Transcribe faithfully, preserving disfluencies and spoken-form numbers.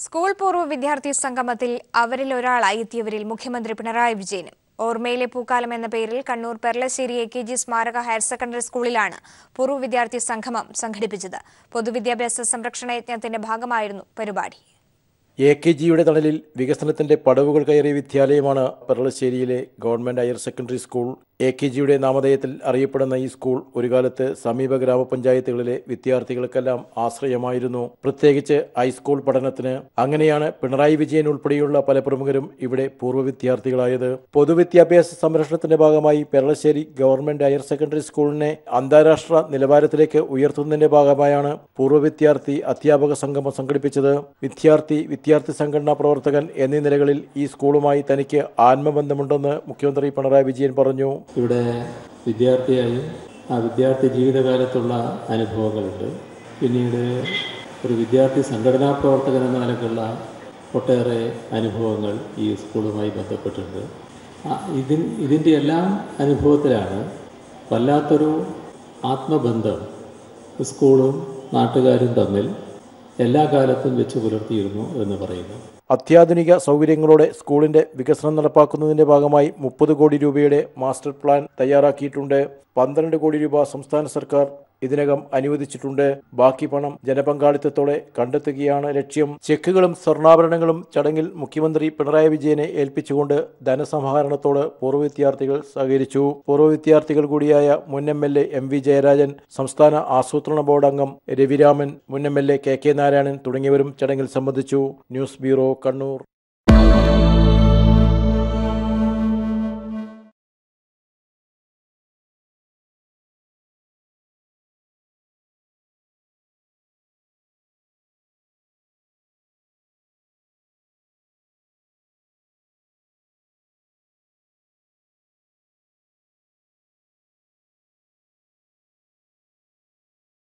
School പൂർവ്വ വിദ്യാർത്ഥി സംഗമത്തിൽ അവരിൽ ഒരാളായി എത്തിയവരിൽ മുഖ്യമന്ത്രി പിണറായി വിജയനും. ഓർമ്മയിലെ പൂക്കാലം എന്ന പേരിൽ Kannur Perlassery A K G സ്മാരക ഹയർ സെക്കൻഡറി സ്കൂളിലാണ് പൂർവ്വ വിദ്യാർത്ഥി സംഗമം സംഘടിപ്പിച്ചത്. പൊതുവിദ്യാഭ്യാസ സംരക്ഷണ യജ്ഞത്തിന്റെ ഭാഗമായിരുന്നു പരിപാടി. എ കെ ജിയുടെ തണലിൽ വികസനത്തിന്റെ പടവുകൾ കയറിയ വിദ്യാലയമാണ് പെർളശ്ശേരിയിലെ government higher secondary school. A K ജിയുടെ നാമധേയത്തിൽ അറിയപ്പെടുന്ന ഈ സ്കൂൾ ഒരു കാലത്ത് സമീപ ഗ്രാമപഞ്ചായത്തുകളിലെ വിദ്യാർത്ഥികൾക്കെല്ലാം ആശ്രയമായിരുന്നു, പ്രത്യേകിച്ച് ഹൈസ്കൂൾ പഠനത്തിന്. അങ്ങനെയാണ് പിണറായി വിജയൻ ഉൾപ്പെടെയുള്ള പല പ്രമുഖരും ഇവിടെ പൂർവ്വ വിദ്യാർത്ഥികളായത്. പൊതുവിദ്യാഭ്യാസ സംരക്ഷണത്തിന്റെ ഭാഗമായി പെർളശ്ശേരി ഗവൺമെന്റ് ഹയർ സെക്കൻഡറി സ്കൂളിനെ അന്താരാഷ്ട്ര നിലവാരത്തിലേക്ക് ഉയർത്തുന്നതിന്റെ ഭാഗമായാണ് പൂർവ്വ വിദ്യാർത്ഥി അധ്യാപക സംഗമം സംഘടിപ്പിച്ചത്. വിദ്യാർത്ഥി വിദ്യാർത്ഥി സംഘടനാ പ്രവർത്തകൻ എന്നീ നിലകളിൽ ഈ സ്കൂളുമായി തനിക്ക് ആത്മബന്ധമുണ്ടെന്ന് മുഖ്യമന്ത്രി പിണറായി വിജയൻ പറഞ്ഞു. ഇവിടെ വിദ്യാർത്ഥിയായി ആ വിദ്യാർത്ഥി ജീവിതകാലത്തുള്ള അനുഭവങ്ങളുണ്ട്. പിന്നീട് ഒരു വിദ്യാർത്ഥി സംഘടനാ പ്രവർത്തകൻ എന്ന നിലക്കുള്ള ഒട്ടേറെ അനുഭവങ്ങൾ ഈ സ്കൂളുമായി ബന്ധപ്പെട്ടിട്ടുണ്ട്. ഇതിൻ ഇതിൻ്റെ എല്ലാം അനുഭവത്തിലാണ് വല്ലാത്തൊരു ആത്മബന്ധം സ്കൂളും നാട്ടുകാരും തമ്മിൽ എല്ലാ കാലത്തും വെച്ച് പുലർത്തിയിരുന്നു എന്ന് പറയുന്നു. അത്യാധുനിക സൗകര്യങ്ങളോടെ സ്കൂളിന്റെ വികസനം നടപ്പാക്കുന്നതിന്റെ ഭാഗമായി മുപ്പത് കോടി രൂപയുടെ മാസ്റ്റർ പ്ലാൻ തയ്യാറാക്കിയിട്ടുണ്ട്. പന്ത്രണ്ട് കോടി രൂപ സംസ്ഥാന സർക്കാർ ഇതിനകം അനുവദിച്ചിട്ടുണ്ട്. ബാക്കി പണം ജനപങ്കാളിത്തത്തോടെ കണ്ടെത്തുകയാണ് ലക്ഷ്യം. ചെക്കുകളും സ്വർണ്ണാഭരണങ്ങളും ചടങ്ങിൽ മുഖ്യമന്ത്രി പിണറായി വിജയനെ ഏൽപ്പിച്ചുകൊണ്ട് ധനസമാഹരണത്തോട് പൂർവ്വ വിദ്യാർത്ഥികൾ സഹകരിച്ചു. പൂർവ്വ വിദ്യാർത്ഥികൾ കൂടിയായ മുൻ M L A M V Jayarajan, സംസ്ഥാന ആസൂത്രണ ബോർഡ് അംഗം രവിരാമൻ, മുൻ M L A K K Narayanan തുടങ്ങിയവരും ചടങ്ങിൽ സംബന്ധിച്ചു. News bureau, Kannur.